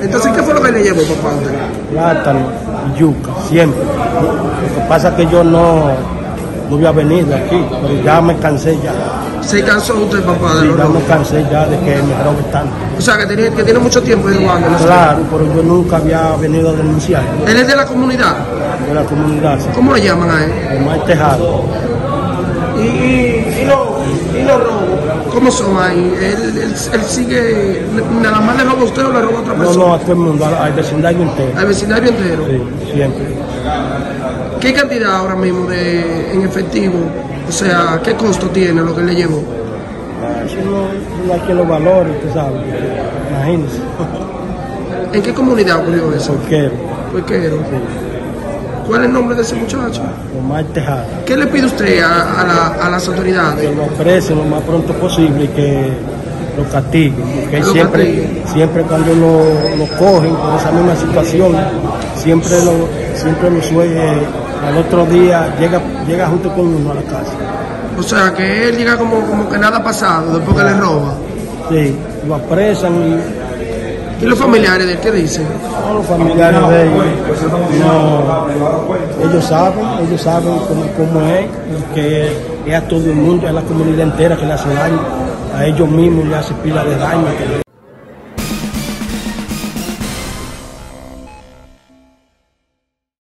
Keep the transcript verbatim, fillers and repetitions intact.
Entonces, ¿qué fue lo que le llevó, papá, a usted? Plátano y yuca, siempre. Lo que pasa es que yo no, no había venido aquí, pero ya me cansé ya. ¿Se cansó usted, papá, de Sí, los ya me robos? cansé ya de que me roben tanto. O sea, que tiene, que tiene mucho tiempo de robando, ¿no? Claro, pero yo nunca había venido a denunciar Él es de la comunidad. de la comunidad. ¿Sí? ¿Cómo le llaman a él? Omar Tejado. ¿Y, y, y, lo, y los robos? ¿Cómo son ahí? ¿Él, él, él sigue, nada más le roba a usted o le roba a otra No, persona? no, a todo el mundo, al, al vecindario entero. ¿Al vecindario entero? Sí, siempre. ¿Qué cantidad ahora mismo de, en efectivo? O sea, ¿qué costo tiene lo que le llevó? Eso no, no hay que lo valore, usted sabe. Imagínese. ¿En qué comunidad ocurrió eso? Porquero. Porquero. ¿Cuál es el nombre de ese muchacho? Omar Tejado. ¿Qué le pide usted a, a, la, a las Que autoridades? lo apresen lo más pronto posible y que lo castiguen. Porque Lo siempre, castiguen. siempre cuando lo, lo cogen con esa misma situación, siempre lo, siempre lo sueña. Al otro día llega, llega junto con uno a la casa. O sea, que él llega como, como que nada ha pasado después que le roba. Sí, lo apresan y ¿Y los familiares de él qué dicen? todos los familiares de ellos, no, ellos saben, ellos saben cómo, cómo es, que es a todo el mundo, es a la comunidad entera que le hace daño, a ellos mismos le hace pila de daño.